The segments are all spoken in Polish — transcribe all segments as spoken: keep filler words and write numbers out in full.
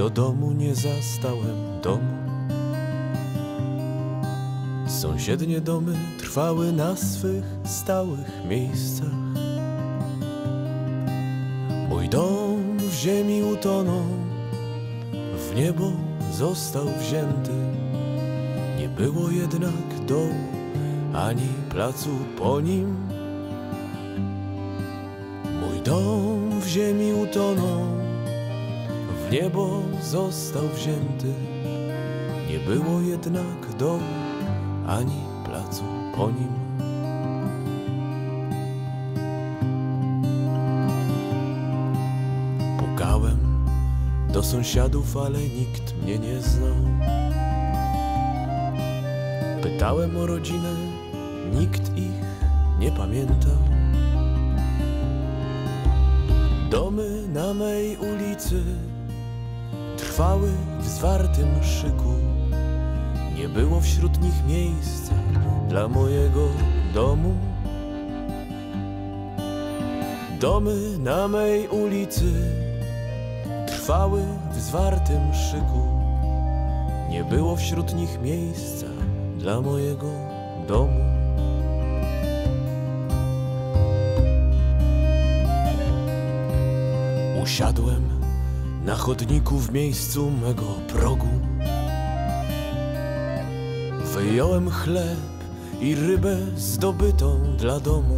Do domu nie zastałem domu. Sąsiednie domy trwały na swych stałych miejscach. Mój dom w ziemi utonął, w niebo został wzięty. Nie było jednak dołu ani placu po nim. Mój dom w ziemi utonął, w niebo został wzięty. Nie było jednak dołu ani placu po nim. Pukałem do sąsiadów, ale nikt mnie nie znał. Pytałem o rodzinę, nikt ich nie pamiętał. Domy na mej ulicy trwały w zwartym szyku. Nie było wśród nich miejsca dla mojego domu. Domy na mej ulicy trwały w zwartym szyku. Nie było wśród nich miejsca dla mojego domu. Usiadłem na chodniku w miejscu mego progu. Wyjąłem chleb i rybę zdobytą dla domu.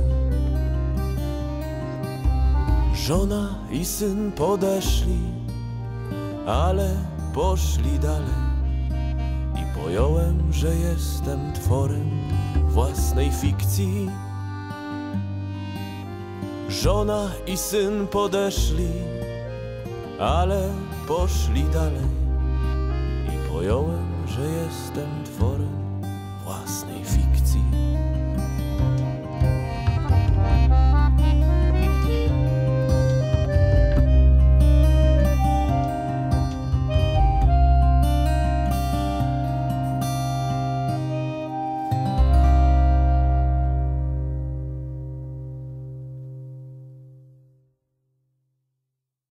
Żona i syn podeszli, ale poszli dalej. I pojąłem, że jestem tworem własnej fikcji. Żona i syn podeszli, ale poszli dalej. I pojąłem, że jestem tworem własnej fikcji.